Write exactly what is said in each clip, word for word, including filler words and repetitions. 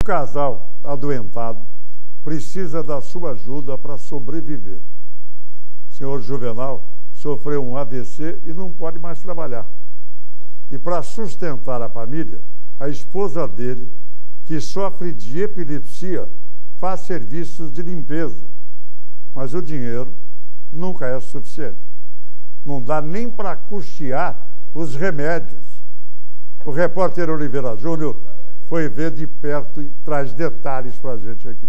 casal adoentado precisa da sua ajuda para sobreviver. O senhor Juvenal sofreu um A V C e não pode mais trabalhar. E para sustentar a família, a esposa dele, que sofre de epilepsia, faz serviços de limpeza. Mas o dinheiro nunca é suficiente. Não dá nem para custear os remédios. O repórter Oliveira Júnior foi ver de perto e traz detalhes para a gente aqui.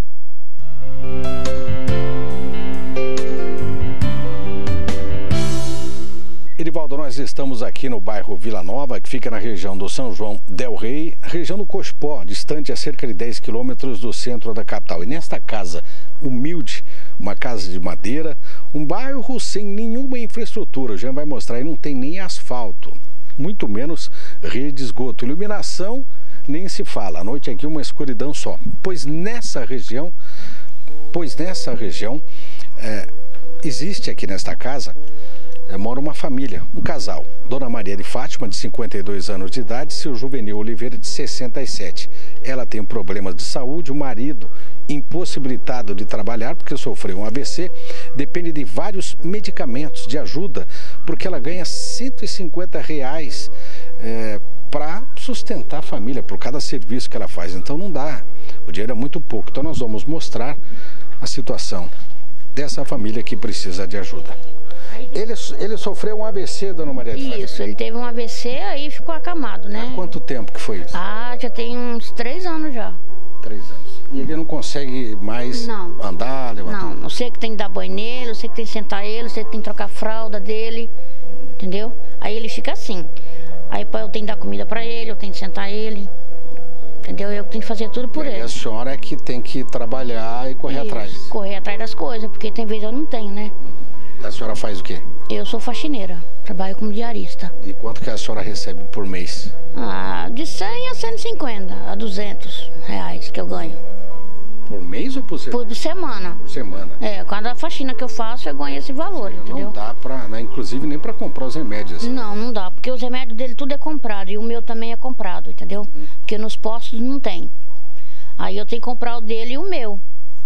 Edivaldo, nós estamos aqui no bairro Vila Nova, que fica na região do São João del Rei, região do Cospó, distante a cerca de dez quilômetros do centro da capital. E nesta casa humilde, uma casa de madeira, um bairro sem nenhuma infraestrutura, o Jean vai mostrar, e não tem nem asfalto, muito menos rede de esgoto. Iluminação nem se fala, à noite aqui uma escuridão só. Pois nessa região, pois nessa região, é, existe aqui nesta casa, É, mora uma família, um casal, Dona Maria de Fátima, de cinquenta e dois anos de idade, e seu Juvenil Oliveira, de sessenta e sete. Ela tem problemas de saúde, o marido, impossibilitado de trabalhar porque sofreu um A V C, depende de vários medicamentos de ajuda, porque ela ganha cento e cinquenta reais é, para sustentar a família, por cada serviço que ela faz. Então não dá, o dinheiro é muito pouco. Então nós vamos mostrar a situação dessa família que precisa de ajuda. Ele, ele sofreu um A V C, Dona Maria de Fátima? Isso, ele teve um A V C, aí ficou acamado, né? Há quanto tempo que foi isso? Ah, já tem uns três anos já. Três anos. E ele não consegue mais não. andar, levantar? Não, eu sei que tem que dar banho nele, eu sei que tem que sentar ele, eu sei que tem que trocar a fralda dele, entendeu? Aí ele fica assim. Aí eu tenho que dar comida pra ele, eu tenho que sentar ele, entendeu? Eu tenho que fazer tudo por e ele. E a senhora é que tem que trabalhar e correr Isso, atrás? Correr atrás das coisas, porque tem vezes eu não tenho, né? A senhora faz o quê? Eu sou faxineira, trabalho como diarista. E quanto que a senhora recebe por mês? Ah, de cem a cento e cinquenta, a duzentos reais que eu ganho. Por mês ou por semana? Por semana. Por semana. É, cada faxina que eu faço, eu ganho esse valor, Seja, entendeu? Não dá pra, né, inclusive nem pra comprar os remédios. Assim. Não, não dá, porque os remédios dele tudo é comprado e o meu também é comprado, entendeu? Uhum. Porque nos postos não tem. Aí eu tenho que comprar o dele e o meu.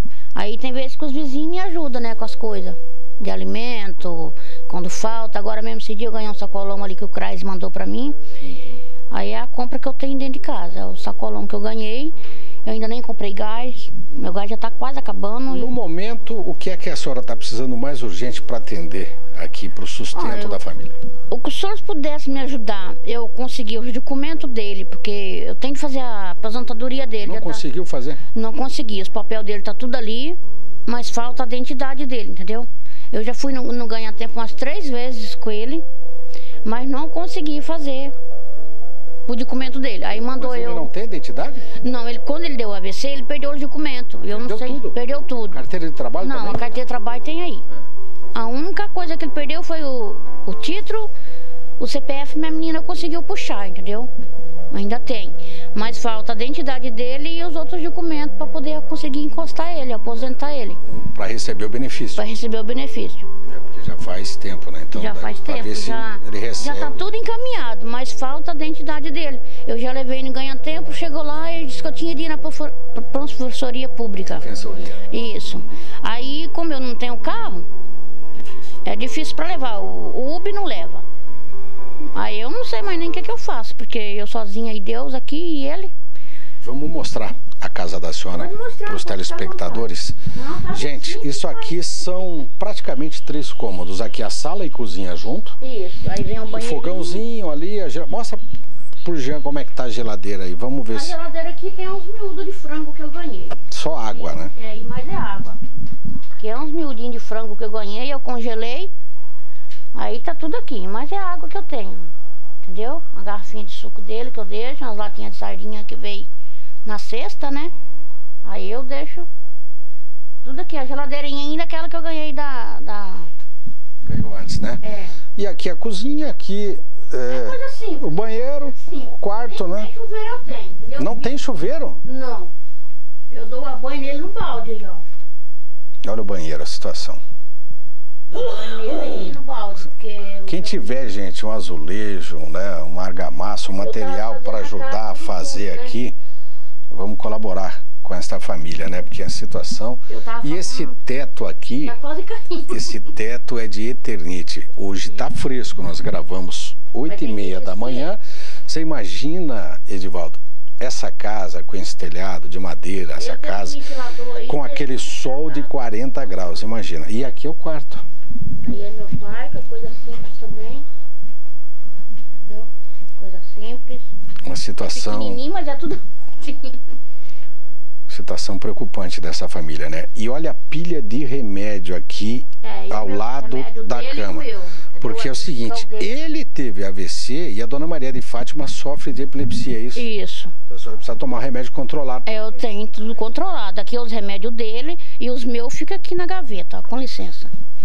Aí tem vezes que os vizinhos me ajudam, né, com as coisas. De alimento, quando falta. Agora mesmo esse dia eu ganhei um sacolão ali que o C R A S mandou pra mim. Uhum. Aí é a compra que eu tenho dentro de casa, é o sacolão que eu ganhei. Eu ainda nem comprei gás, meu gás já tá quase acabando. No e... momento, o que é que a senhora tá precisando mais urgente para atender aqui pro sustento ah, eu... da família? O que os senhores pudessem me ajudar, eu consegui os documentos dele, porque eu tenho que fazer a aposentadoria dele. Não conseguiu tá... fazer? Não consegui, os papéis dele tá tudo ali, mas falta a identidade dele, entendeu? Eu já fui no, no ganha-tempo umas três vezes com ele, mas não consegui fazer o documento dele. Aí mandou mas ele eu... não tem identidade? Não, ele, quando ele deu o A V C, ele perdeu os documentos. Eu perdeu não sei. Tudo? Perdeu tudo. Carteira de trabalho não, também? Não, a carteira de trabalho tem aí. É. A única coisa que ele perdeu foi o, o título, o C P F, minha menina conseguiu puxar, entendeu? Ainda tem. Mas falta a identidade dele e os outros documentos para poder conseguir encostar ele, aposentar ele. Para receber o benefício. Para receber o benefício. É, porque já faz tempo, né? Então, já faz tempo, ver já, se ele recebe. já tá tudo encaminhado, mas falta a identidade dele. Eu já levei no ganha-tempo, chegou lá e disse que eu tinha de ir na professoria pública. Defensoria. Isso. Aí, como eu não tenho carro, difícil. É difícil para levar. O, o Uber não leva. Aí eu não sei mais nem o que, que eu faço, porque eu sozinha e Deus aqui e ele. Vamos mostrar a casa da senhora para os telespectadores. Não, tá Gente, assim, isso aqui são praticamente três cômodos. Aqui a sala e cozinha junto. Isso, aí vem um banheiro. O fogãozinho ali. A gel... Mostra pro Jean como é que tá a geladeira aí. Vamos ver a se... A geladeira aqui tem uns miúdos de frango que eu ganhei. Só água, é, né? É, mas é água. Que é uns miudinhos de frango que eu ganhei, eu congelei. Aí tá tudo aqui, mas é a água que eu tenho. Entendeu? Uma garrafinha de suco dele que eu deixo, umas latinhas de sardinha que veio na cesta, né? Aí eu deixo tudo aqui, a geladeirinha ainda, aquela que eu ganhei da... da... Ganhou antes, né? É. E aqui a cozinha, aqui é, é coisa simples, o banheiro, simples. O quarto, nem, né? Nem chuveiro eu tenho, entendeu? Não tem chuveiro? Não. Eu dou a banho nele no balde aí, ó. Olha o banheiro, a situação. Dou banho nele aí no balde, porque... Quem tiver, gente, um azulejo, né, uma argamassa, um material para ajudar a fazer aqui, Vamos colaborar com essa família, né? Porque a situação... E esse teto aqui, tá quase caindo. Esse teto é de Eternite. Hoje tá fresco, nós gravamos oito e meia da manhã. Você imagina, Edivaldo, essa casa com esse telhado de madeira, essa casa com aquele sol de quarenta graus, imagina. E aqui é o quarto. Aí é meu quarto, é coisa simples também. Entendeu? Coisa simples. Uma situação... Pequenininho, mas é tudo... Situação preocupante dessa família, né? E olha a pilha de remédio aqui é, ao lado da cama. Porque é o seguinte, ele teve A V C e a dona Maria de Fátima sofre de epilepsia, é isso? Isso. Então a senhora precisa tomar remédio controlado. É, eu tenho tudo controlado. Aqui é os remédios dele e os meus ficam aqui na gaveta, ó, com licença.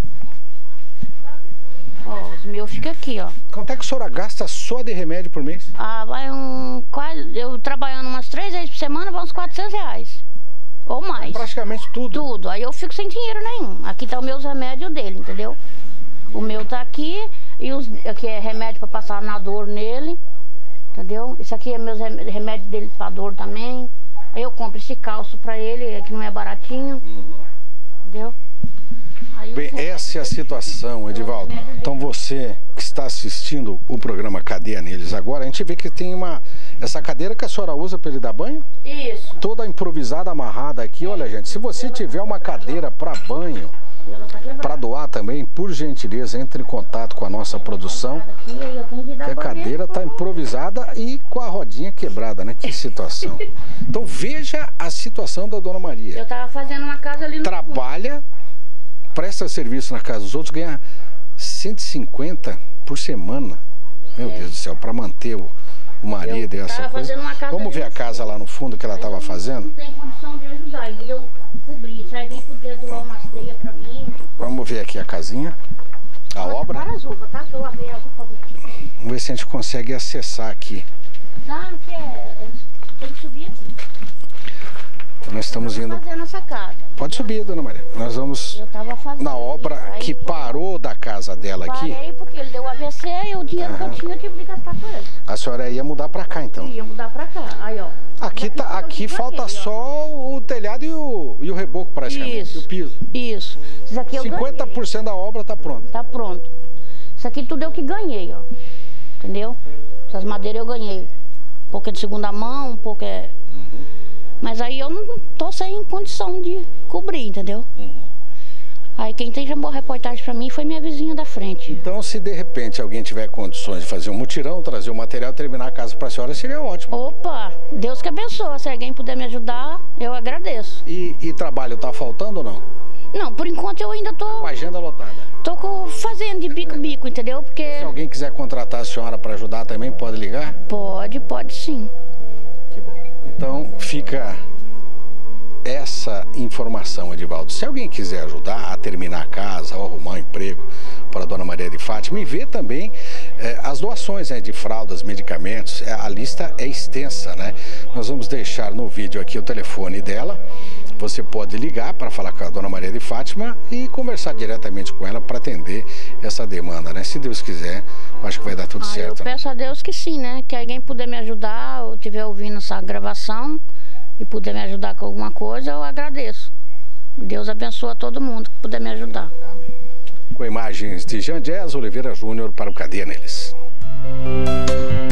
Ó, os meus ficam aqui, ó. Quanto é que a senhora gasta só de remédio por mês? Ah, vai um... Quase, eu trabalhando umas três vezes por semana, vai uns quatrocentos reais. Ou mais. Praticamente tudo. Tudo. Aí eu fico sem dinheiro nenhum. Aqui tá os meus remédios dele, entendeu? O meu tá aqui e os, aqui é remédio pra passar na dor nele, entendeu? Isso aqui é meus remédios dele pra dor também. Aí eu compro esse calço pra ele, que não é baratinho, uhum. Entendeu? Aí bem, essa é a situação, Edivaldo. Então você que está assistindo o programa Cadeia Neles agora, a gente vê que tem uma... Essa cadeira que a senhora usa para ele dar banho? Isso. Toda improvisada, amarrada aqui. Olha, gente, se você tiver uma cadeira para banho, para doar também, por gentileza, entre em contato com a nossa produção. Que a cadeira está improvisada e com a rodinha quebrada, né? Que situação. Então veja a situação da dona Maria. Eu tava fazendo uma casa ali no Trabalha, presta serviço na casa dos outros, ganha cento e cinquenta por semana. Meu Deus do céu, para manter o, o marido e essa coisa. Vamos ver a casa lá no fundo que ela estava fazendo? Não tem condição de ajudar, entendeu? Cobrir, sai daí poder doar uma ceia pra mim. Vamos ver aqui a casinha, a Ela obra. Para as roupas, tá? Que eu lavei as roupas do... Vamos ver se a gente consegue acessar aqui. Dá, que é... é tem que subir aqui. Então nós estamos indo... fazendo essa casa. Pode subir, dona Maria. Nós vamos Eu tava fazendo na obra aí, que parou da casa dela aqui. Parei porque ele deu A V C e o dinheiro Aham. que eu tinha eu tive que gastar com ele. A senhora ia mudar pra cá, então? Ia mudar pra cá, aí ó. Aqui, tá, aqui falta ganhei, só o telhado e o, e o reboco praticamente, Isso. e o piso. Isso. Isso aqui eu cinquenta por cento da obra tá pronta. Tá pronto. Isso aqui tudo eu que ganhei, ó. Entendeu? Essas madeiras eu ganhei. Um pouco é de segunda mão, um pouco é... Uhum. Mas aí eu não tô sem condição de cobrir, entendeu? Uhum. Aí quem tem chamou a reportagem pra mim foi minha vizinha da frente. Então, se de repente alguém tiver condições de fazer um mutirão, trazer o material, terminar a casa pra senhora, seria ótimo. Opa, Deus que abençoe. Se alguém puder me ajudar, eu agradeço. E, e trabalho tá faltando ou não? Não, por enquanto eu ainda tô... Com a agenda lotada. Tô com, fazendo de bico-bico, entendeu? Porque... Se alguém quiser contratar a senhora para ajudar também, pode ligar? Pode, pode sim. Que bom. Então, fica essa informação, Edivaldo. Se alguém quiser ajudar a terminar a casa, ou arrumar um emprego para a dona Maria de Fátima, e ver também eh, as doações, né, de fraldas, medicamentos, a lista é extensa, né? Nós vamos deixar no vídeo aqui o telefone dela. Você pode ligar para falar com a dona Maria de Fátima e conversar diretamente com ela para atender essa demanda, né? Se Deus quiser, acho que vai dar tudo ah, certo. Eu né? peço a Deus que sim, né? Que alguém puder me ajudar, ou estiver ouvindo essa gravação e puder me ajudar com alguma coisa, eu agradeço. Deus abençoe a todo mundo que puder me ajudar. Amém. Com imagens de Jean Jazz Oliveira Júnior para o Cadeia Neles.